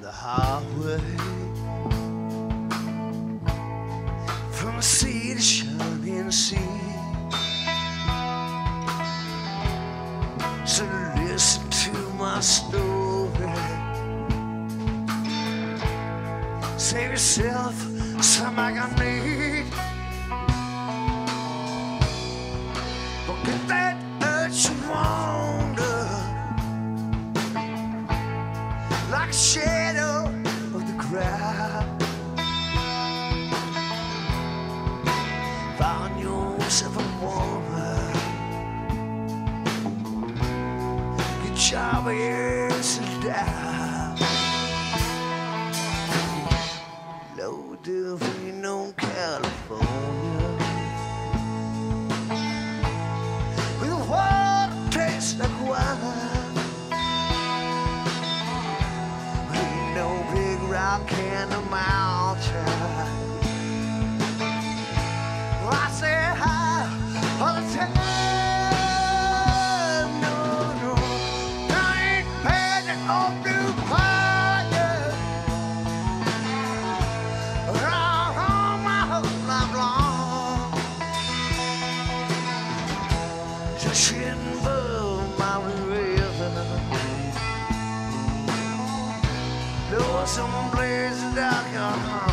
the highway, from sea to shining sea. So listen to my story. Save yourself some agony. Forget that urge to wander, like a shadow of the crowd. Find yourself a woman. Good job, yes, and down. Low Delvino, California, with the water tastes like wine. Ain't no big rock in the mountain. Well, I say hi all the time. No, no, I ain't bad at all blue fire. Around my whole life long, just shitting above my river. Though some blazing dark your heart.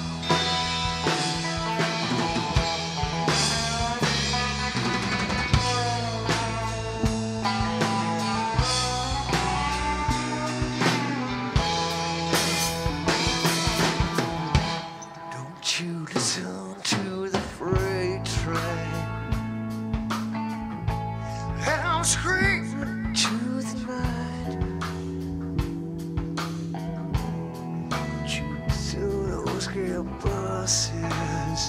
Don't you listen to the freight train. Let 'em scream into the night. You to those gay buses,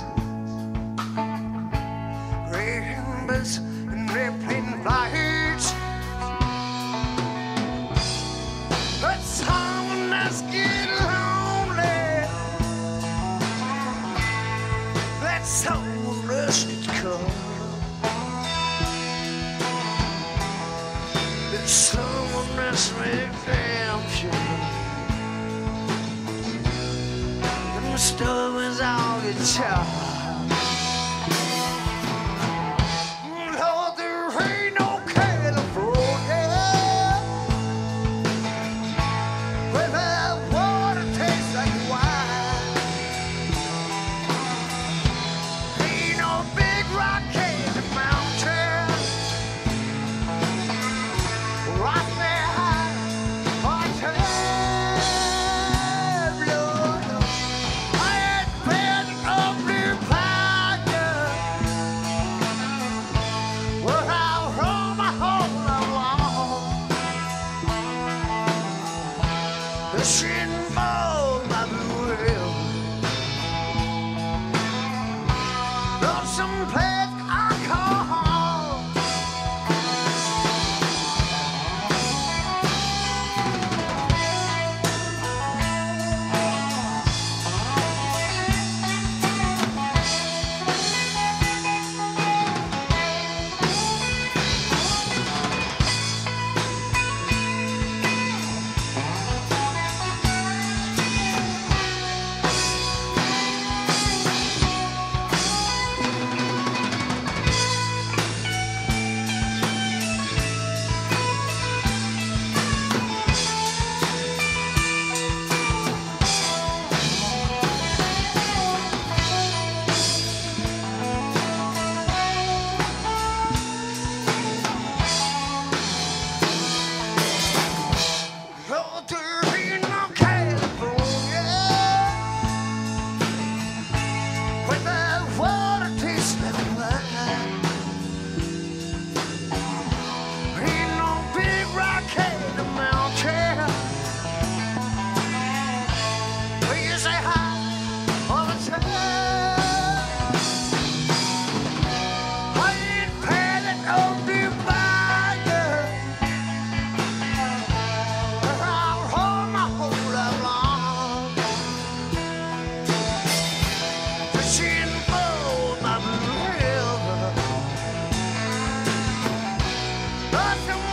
rainbows and airplane flights. But someone that's getting lonely, that someone rushed to come. That someone that's redemption. And the stuff is all guitar. Lord, there ain't no California where that water tastes like wine. Ain't no big rock in the mountain. Right there high on time, Lord. I ain't been up blue fire. Well, I'll roll my whole life long. The shitting ball by the river. Love some place I call home. Lord, there ain't no California where that water tastes like wine. Ain't no big rock in the mountain where you say hi all the time. I ain't paying it no blue fire. I'll hold my whole life long. Fishing for my river. Nothing